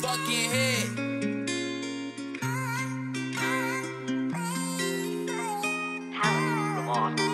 fucking head. Talent.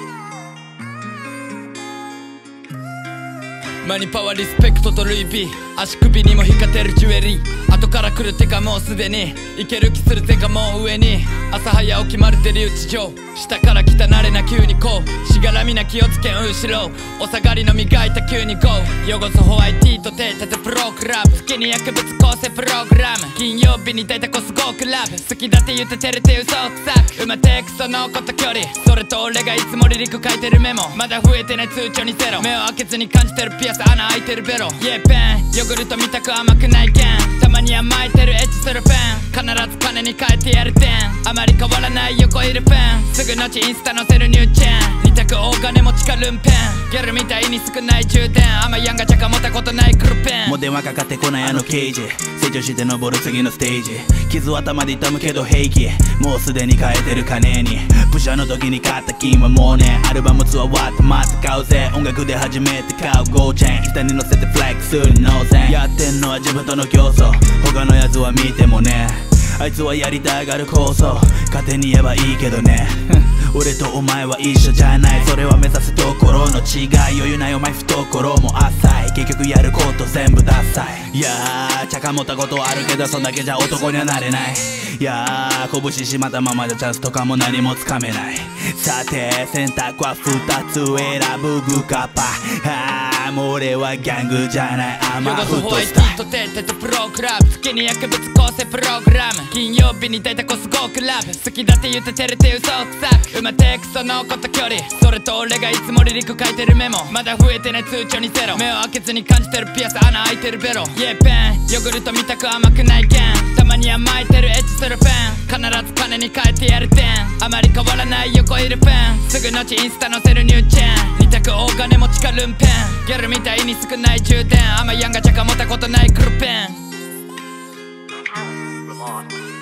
マニパワーリスペクトとルイ・ヴィー、足首にも光ってるジュエリー、後から来るてかもうすでにいける気するてかもう上に、朝早起きまるで留置場、下から来た慣れな急にこう、しがらみな気をつけん後ろ、お下がりの磨いた急にゴー、汚すホワイトと手立てプログラム、好きに薬物構成プログラム、金曜日に大体こすごくラブ、好きだって言って照れて嘘くさくうまてクソ残った距離、それと俺がいつもリリック書いてるメモ、まだ増えてない通帳にゼロ、目を開けずに感じてるピアス穴開いてるベロ、イエペンヨーグルト見たく甘くないけん、たまに甘えてるエッチするペン、必ず金に変えてやるてん、あまり変わらない横いるペン、すぐ後インスタ載せるニューチェーン、二択大金持ちかルンペン、ギャルみたいに少ない充電、甘いやんがちゃか持ったことないクルペン、 もう電話かかってこないあの刑事、成長して登る次のステージ、傷は頭で痛むけど平気、もうすでに変えてる金に、プシャの時に買った金はもうね、アルバムツアーはまた買うぜ、音楽で初めて買うゴールチェーン、下に乗せてフレックスに乗せん、やってんのは自分との競争、他のやつは見てもね、あいつはやりたがる構想、勝手に言えばいいけどね俺とお前は一緒じゃない、それは目指すところの違い、余裕ないお前懐も浅い、結局やること全部ダサい、いやー茶化持ったことあるけどそんだけじゃ男にはなれない、いやー拳しまったままじゃチャンスとかも何もつかめない、さて選択は2つ選ぶグカパ、もう俺はギャングじゃないアマフットスタイル、 と手とプログラム、好きに薬物構成プログラム、金曜日に大体こすごくラブ、好きだって言って照れて嘘くさくうまてクソ残った距離、それと俺がいつもリリック書いてるメモ、まだ増えてない通帳にゼロ、目を開けずに感じてるピアス穴開いてるベロ、イエペンヨーグルト見たく甘くないけん、たまに甘えてるエッチするペン、必ず金に変えてやるてん、あまり変わらない横いるペン、すぐ後インスタ載せるニューチェーン、二択大金持ちかルンペン、ギャルみたいに少ない充電、甘いやんがちゃか持ったことないクルペン。 Talent.